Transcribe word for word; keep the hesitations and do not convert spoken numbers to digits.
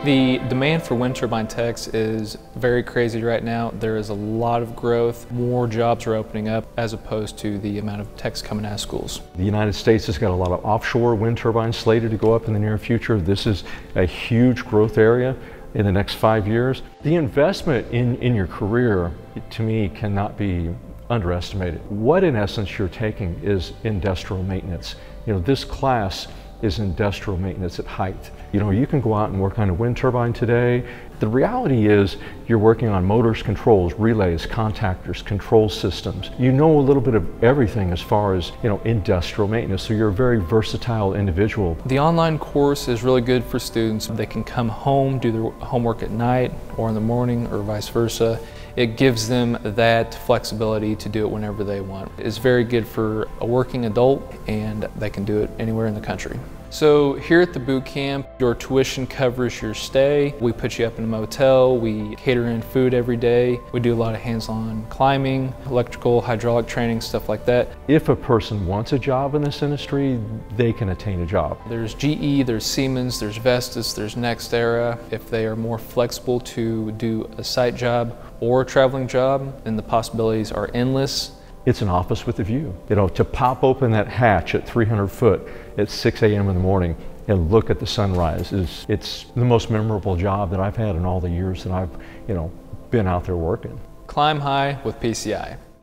The demand for wind turbine techs is very crazy right now. There is a lot of growth. More jobs are opening up as opposed to the amount of techs coming out of schools. The United States has got a lot of offshore wind turbines slated to go up in the near future. This is a huge growth area in the next five years. The investment in, in your career, to me, cannot be underestimated. What in essence you're taking is industrial maintenance. You know, this class is industrial maintenance at height. You know, you can go out and work on a wind turbine today. The reality is you're working on motors, controls, relays, contactors, control systems. You know a little bit of everything as far as, you know, industrial maintenance, so you're a very versatile individual. The online course is really good for students. They can come home, do their homework at night or in the morning or vice versa. It gives them that flexibility to do it whenever they want. It's very good for a working adult, and they can do it anywhere in the country. So here at the boot camp, your tuition covers your stay. We put you up in a motel. We cater in food every day. We do a lot of hands-on climbing, electrical, hydraulic training, stuff like that. If a person wants a job in this industry, they can attain a job. There's G E, there's Siemens, there's Vestas, there's NextEra. If they are more flexible to do a site job or a traveling job, then the possibilities are endless. It's an office with a view. You know, to pop open that hatch at three hundred foot at six A M in the morning and look at the sunrise is, it's the most memorable job that I've had in all the years that I've, you know, been out there working. Climb high with P C I.